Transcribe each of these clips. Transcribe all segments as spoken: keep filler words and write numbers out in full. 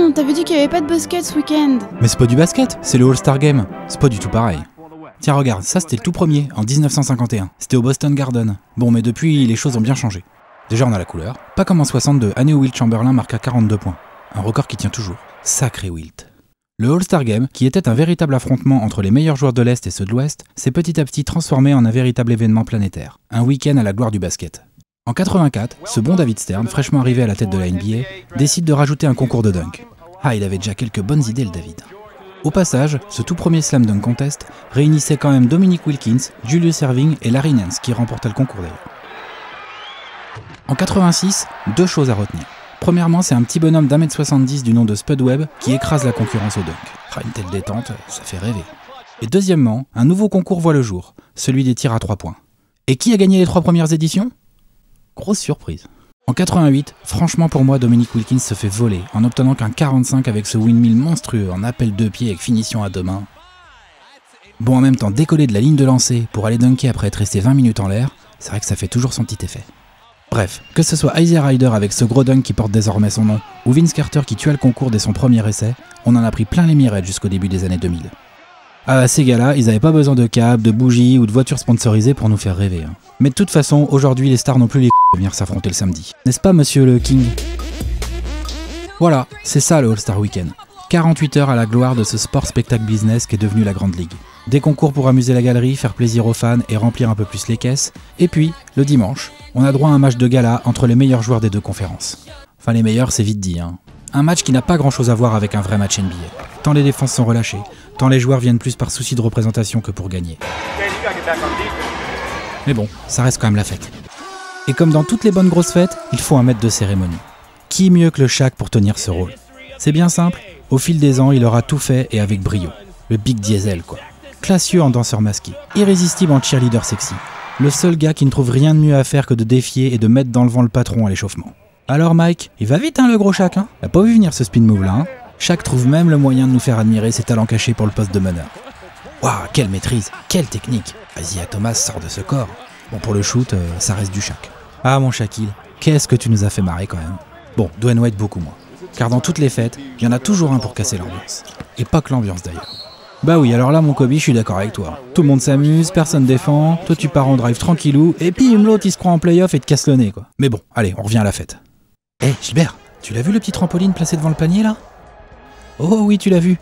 non, t'avais dit qu'il n'y avait pas de basket ce week-end. Mais c'est pas du basket, c'est le All-Star Game. C'est pas du tout pareil. Tiens, regarde, ça c'était le tout premier, en dix-neuf cent cinquante et un. C'était au Boston Garden. Bon, mais depuis, les choses ont bien changé. Déjà, on a la couleur. Pas comme en soixante-deux, année où Wilt Chamberlain marqua quarante-deux points. Un record qui tient toujours. Sacré Wilt. Le All-Star Game, qui était un véritable affrontement entre les meilleurs joueurs de l'Est et ceux de l'Ouest, s'est petit à petit transformé en un véritable événement planétaire. Un week-end à la gloire du basket. En quatre-vingt-quatre, ce bon David Stern, fraîchement arrivé à la tête de la N B A, décide de rajouter un concours de dunk. Ah, il avait déjà quelques bonnes idées, le David. Au passage, ce tout premier Slam Dunk Contest réunissait quand même Dominique Wilkins, Julius Erving et Larry Nance qui remportaient le concours d'ailleurs. En quatre-vingt-six, deux choses à retenir. Premièrement, c'est un petit bonhomme d'un mètre soixante-dix du nom de Spud Webb qui écrase la concurrence au dunk. Ah, une telle détente, ça fait rêver. Et deuxièmement, un nouveau concours voit le jour, celui des tirs à trois points. Et qui a gagné les trois premières éditions ? Grosse surprise. En quatre-vingt-huit, franchement pour moi, Dominique Wilkins se fait voler en n'obtenant qu'un quarante-cinq avec ce windmill monstrueux en appel deux pieds avec finition à deux mains. Bon, en même temps, décoller de la ligne de lancer pour aller dunker après être resté vingt minutes en l'air, c'est vrai que ça fait toujours son petit effet. Bref, que ce soit Isaiah Ryder avec ce gros dunk qui porte désormais son nom, ou Vince Carter qui tua le concours dès son premier essai, on en a pris plein les mirettes jusqu'au début des années deux mille. Ah, ces gars-là, ils avaient pas besoin de câbles, de bougies ou de voitures sponsorisées pour nous faire rêver. Hein. Mais de toute façon, aujourd'hui, les stars n'ont plus les c*** de venir s'affronter le samedi. N'est-ce pas, monsieur le King ? Voilà, c'est ça le All-Star Weekend. quarante-huit heures à la gloire de ce sport spectacle business qui est devenu la Grande Ligue. Des concours pour amuser la galerie, faire plaisir aux fans et remplir un peu plus les caisses. Et puis, le dimanche, on a droit à un match de gala entre les meilleurs joueurs des deux conférences. Enfin, les meilleurs, c'est vite dit, hein. Un match qui n'a pas grand-chose à voir avec un vrai match N B A. Tant les défenses sont relâchées, tant les joueurs viennent plus par souci de représentation que pour gagner. Mais bon, ça reste quand même la fête. Et comme dans toutes les bonnes grosses fêtes, il faut un maître de cérémonie. Qui mieux que le Shaq pour tenir ce rôle ? C'est bien simple, au fil des ans, il aura tout fait et avec brio. Le Big Diesel, quoi. Classieux en danseur masqué, irrésistible en cheerleader sexy. Le seul gars qui ne trouve rien de mieux à faire que de défier et de mettre dans le vent le patron à l'échauffement. Alors Mike, il va vite hein le gros Shaq, hein ? T'as pas vu venir ce spin move là, hein ? Shaq trouve même le moyen de nous faire admirer ses talents cachés pour le poste de meneur. Waouh, quelle maîtrise, quelle technique. Isaiah Thomas sort de ce corps. Bon, pour le shoot, euh, ça reste du Shaq. Ah mon Shaquille, qu'est-ce que tu nous as fait marrer quand même. Bon, Dwayne Wade beaucoup moins. Car dans toutes les fêtes, il y en a toujours un pour casser l'ambiance. Et pas que l'ambiance d'ailleurs. Bah oui, alors là mon Kobe, je suis d'accord avec toi. Tout le monde s'amuse, personne défend, toi tu pars en drive tranquillou, et puis l'autre il se croit en playoff et te casse le nez quoi. Mais bon, allez, on revient à la fête. Hé hey, Gilbert, tu l'as vu le petit trampoline placé devant le panier là ? Oh oui, tu l'as vu.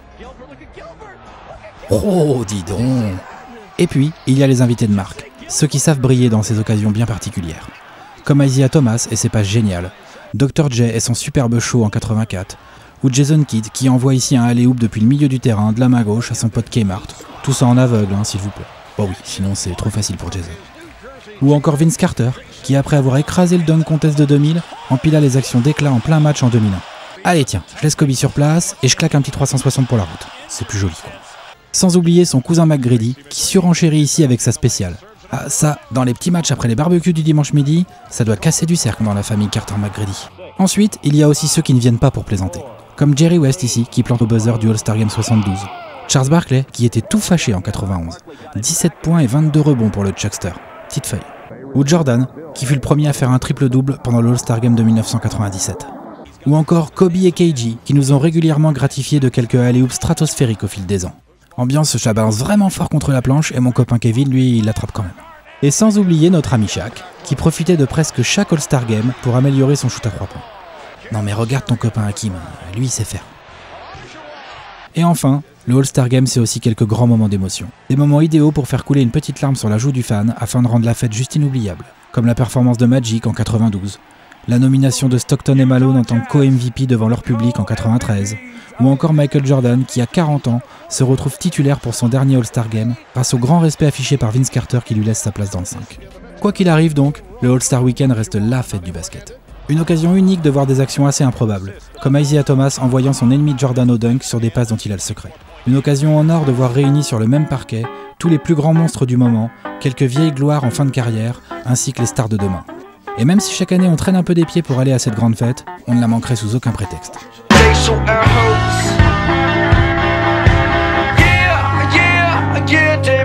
Oh, dis donc. Et puis, il y a les invités de marque, ceux qui savent briller dans ces occasions bien particulières. Comme Isaiah Thomas et ses passes géniales, docteur J et son superbe show en quatre-vingt-quatre, ou Jason Kidd qui envoie ici un alley-oop depuis le milieu du terrain, de la main gauche à son pote Kmart. Tout ça en aveugle, hein, s'il vous plaît. Bon oui, sinon c'est trop facile pour Jason. Ou encore Vince Carter, qui après avoir écrasé le dunk contest de deux mille, empila les actions d'éclat en plein match en deux mille un. Allez tiens, je laisse Kobe sur place et je claque un petit trois cent soixante pour la route. C'est plus joli quoi. Sans oublier son cousin McGrady, qui surenchérit ici avec sa spéciale. Ah ça, dans les petits matchs après les barbecues du dimanche midi, ça doit casser du cercle dans la famille Carter-McGrady. Ensuite, il y a aussi ceux qui ne viennent pas pour plaisanter. Comme Jerry West ici, qui plante au buzzer du All-Star Game soixante-douze. Charles Barkley, qui était tout fâché en quatre-vingt-onze. dix-sept points et vingt-deux rebonds pour le Chuckster. Petite feuille. Ou Jordan, qui fut le premier à faire un triple-double pendant le All-Star Game de mille neuf cent quatre-vingt-dix-sept. Ou encore Kobe et K G, qui nous ont régulièrement gratifié de quelques alley-oops stratosphériques au fil des ans. Ambiance, je la balance vraiment fort contre la planche et mon copain Kevin, lui, il l'attrape quand même. Et sans oublier notre ami Shaq, qui profitait de presque chaque All-Star Game pour améliorer son shoot à trois points. Non mais regarde ton copain Hakim, lui il sait faire. Et enfin, le All-Star Game c'est aussi quelques grands moments d'émotion. Des moments idéaux pour faire couler une petite larme sur la joue du fan afin de rendre la fête juste inoubliable. Comme la performance de Magic en quatre-vingt-douze, la nomination de Stockton et Malone en tant que co-M V P devant leur public en quatre-vingt-treize, ou encore Michael Jordan qui à quarante ans se retrouve titulaire pour son dernier All-Star Game grâce au grand respect affiché par Vince Carter qui lui laisse sa place dans le cinq. Quoi qu'il arrive donc, le All-Star Weekend reste la fête du basket. Une occasion unique de voir des actions assez improbables, comme Isaiah Thomas envoyant son ennemi Jordan au dunk sur des passes dont il a le secret. Une occasion en or de voir réunis sur le même parquet tous les plus grands monstres du moment, quelques vieilles gloires en fin de carrière, ainsi que les stars de demain. Et même si chaque année on traîne un peu des pieds pour aller à cette grande fête, on ne la manquerait sous aucun prétexte. Yeah, yeah, yeah.